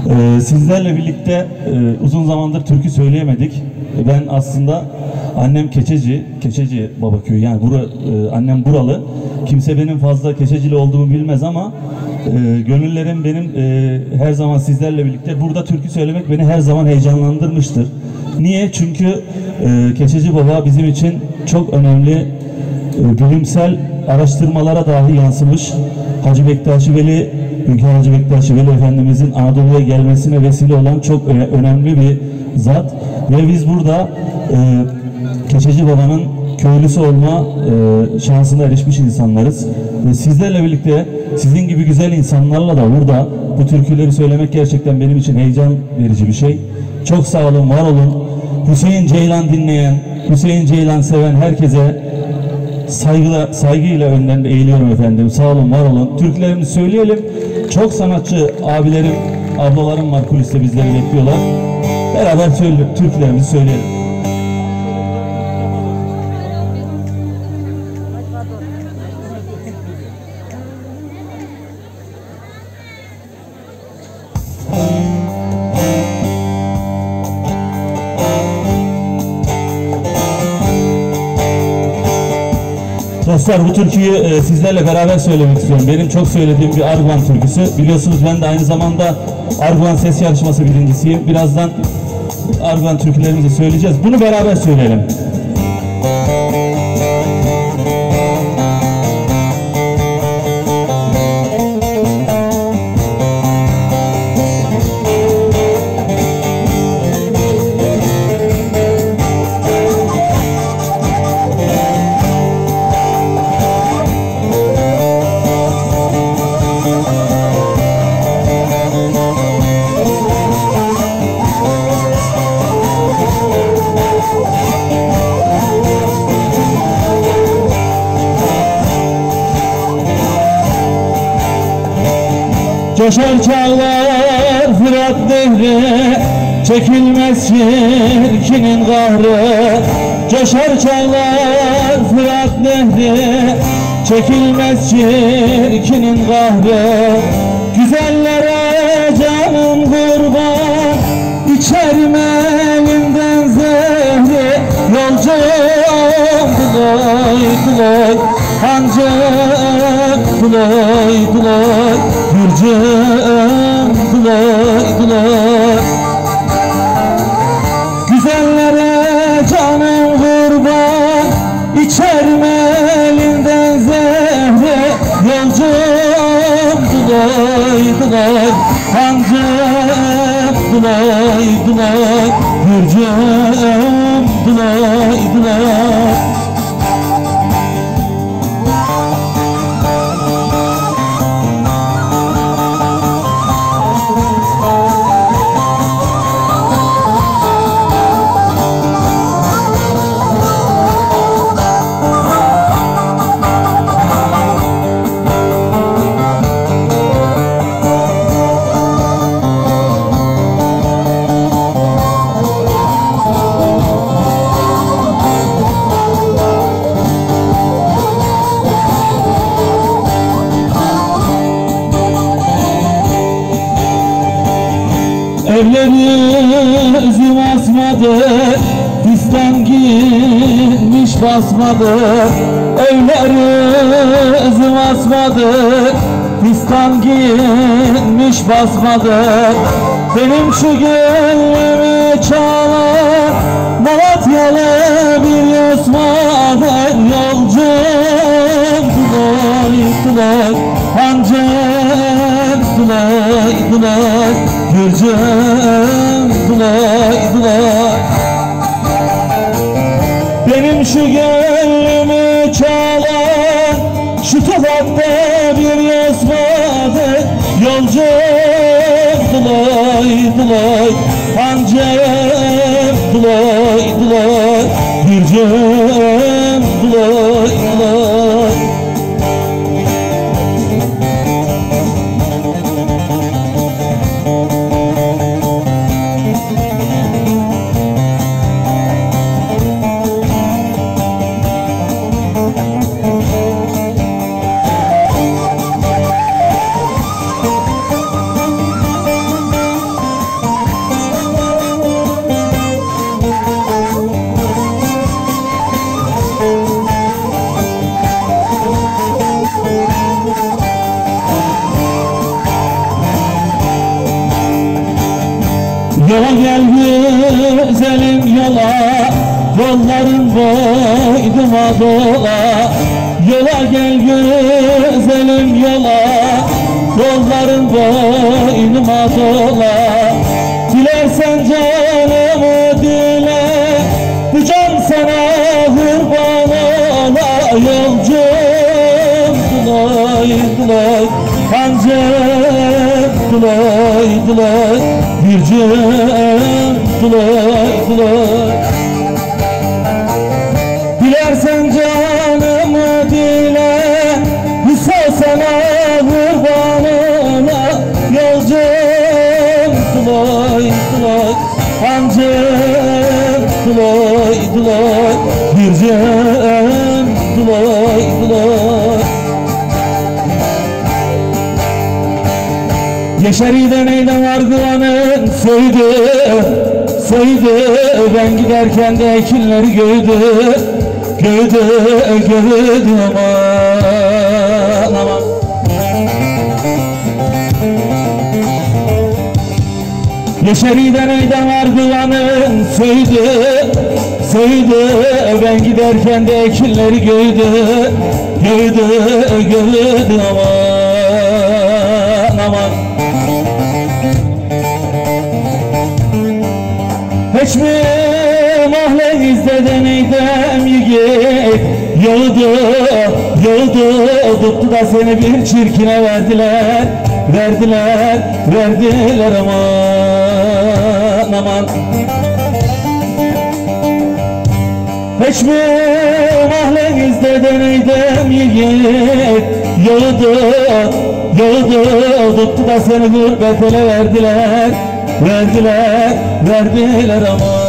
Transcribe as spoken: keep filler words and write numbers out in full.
Ee, sizlerle birlikte e, uzun zamandır türkü söyleyemedik. Ben aslında annem Keçeci, Keçeci Babaköy, yani bura, e, annem buralı. Kimse benim fazla Keçecili olduğumu bilmez ama e, gönüllerim benim e, her zaman sizlerle birlikte. Burada türkü söylemek beni her zaman heyecanlandırmıştır. Niye? Çünkü e, Keçeci Baba bizim için çok önemli e, bilimsel araştırmalara dahi yansımış. Hacı Bektaşi Veli, Hünkâr Hacı Bektaşi Veli Efendimizin Anadolu'ya gelmesine vesile olan çok önemli bir zat. Ve biz burada e, Keçeci Baba'nın köylüsü olma e, şansına erişmiş insanlarız. Ve sizlerle birlikte sizin gibi güzel insanlarla da burada bu türküleri söylemek gerçekten benim için heyecan verici bir şey. Çok sağ olun, var olun. Hüseyin Ceylan dinleyen, Hüseyin Ceylan seven herkese saygıyla, saygıyla önden eğiliyorum efendim. Sağ olun, var olun. Türkülerimizi söyleyelim. Çok sanatçı abilerim, ablalarım var kuliste, bizleri bekliyorlar. Beraber söyle, türkülerimizi söyleyelim. Dostlar, bu türküyü e, sizlerle beraber söylemek istiyorum. Benim çok söylediğim bir Arguvan türküsü. Biliyorsunuz ben de aynı zamanda Arguvan ses yarışması birincisiyim. Birazdan Arguvan türkülerimizi söyleyeceğiz. Bunu beraber söyleyelim. Coşar çağlar Fırat Nehri, çekilmez çirkinin kahrı. Coşar çağlar Fırat Nehri, çekilmez çirkinin kahrı. Güzellere canım kurban, içerim elinden zehri. Yolcum bulay bulay, hancım bulay bulay, Gürcüm bulay bulay. Güzellere canım kurban, içerim elinden zehri. Yolcum bulay bulay, hancım bulay bulay, Gürcüm bulay bulay. Evleri üzüm asmadı, fistan giymiş basmadı. Evleri üzüm asmadı, fistan giymiş basmadı. Benim şu gönlümü çalar Malatyalı bir yosmadı. Yolcum bulay bulay, hancım bulay bulay, Gürcüm bulay bulay. Benim şu gönlümü çalar şu toprakta bir yosmadı. Yolcum bulay bulay, hancım bulay bulay, Gürcüm bulay bulay. Yola gel güzelim yola, yolların boynuma dola. Yola gel güzelim yola, yolların boynuma dola. Dilersen canımı dile, bu can sana kurban ola. Yolcum dılay dılay, kancım dılay dılay, bircim dılay dılay. Dilersen canımı dile, Hüso sana kurban ola. Yolcum dılay dılay, kancım dılay dılay, bircim dılay dılay. Yeşeri'de neyden var güvanın söydü, söydü. Ben giderken de ekinleri göydü, göydü, göydü aman aman. Yeşeri'de neyden var güvanın söydü, söydü. Ben giderken de ekinleri göydü, göydü, göydü aman aman. Hiç mi mahallenizde de neydem yigit yağdı, yağdı. Tuttu da seni bir çirkine verdiler, verdiler, verdiler aman aman. Hiç mi mahallenizde de neydem yigit yağdı, yağdı. Tuttu da seni gurbet ele verdiler, verdiler, verdiler ama.